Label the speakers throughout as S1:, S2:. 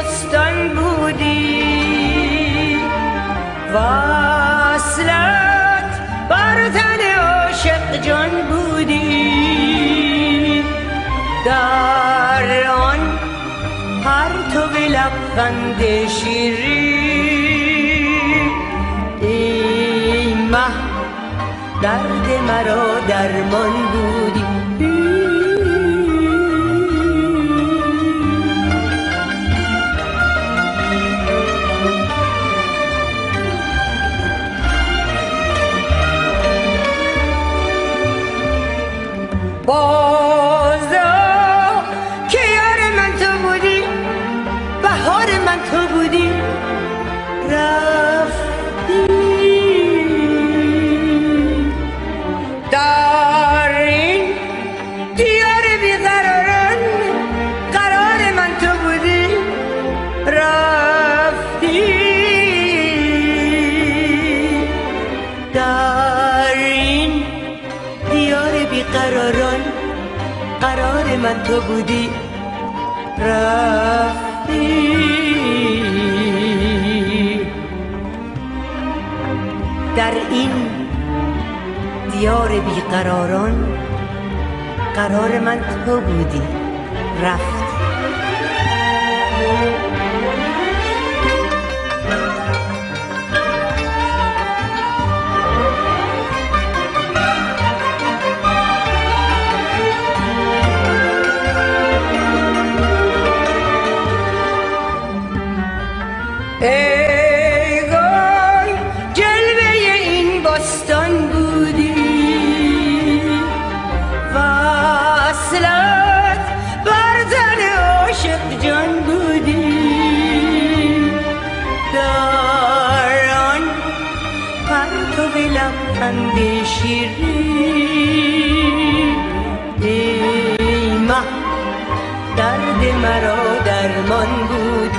S1: بستان بودی، وصلت بر تن عاشق جان بودی، در آن پرتو لبخند شیرین ای مه درد مرا درمان بودی. بازا که یار من تو بودی، بهار من تو بودی، رفتی در این دیار بیقراران، قرار من تو بودی، رفتی در این دیار بیقراران، قرار من تو بودی، رفتی در این دیار بیقراران، قرار من تو بودی، رفتی. ای گل جلوه این بستان بودی، وصلت بر تن عاشق جان بودی، در آن پرتو لبخند شیرین ای مه درد مرا درمان بود.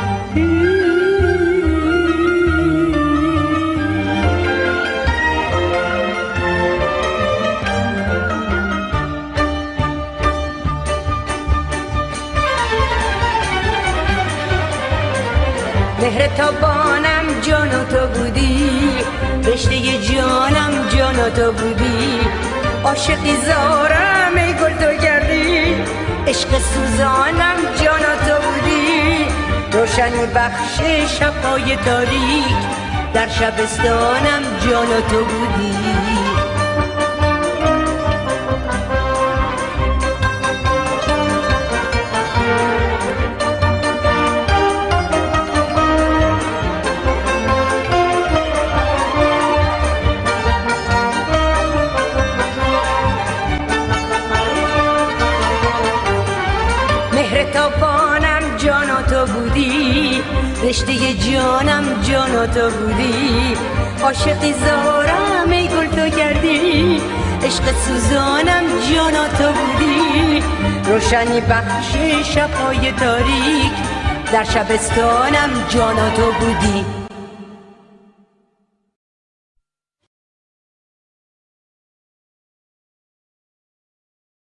S1: مهر تابانم جان تو بودی، رشته جانم جان تو بودی، عاشقی زارم ای گل تو کردی، عشق سوزانم جان تو بودی، روشنی بخش شب‌های تاریک، در شبستانم جان تو بودی. مهر تابانم جان تو بودی، رشته جانم جان تو بودی، عاشقی زارم ای گل تو کردی، عشق سوزانم جان تو بودی، روشنی بخش شب‌های تاریک، در شبستانم جان تو بودی.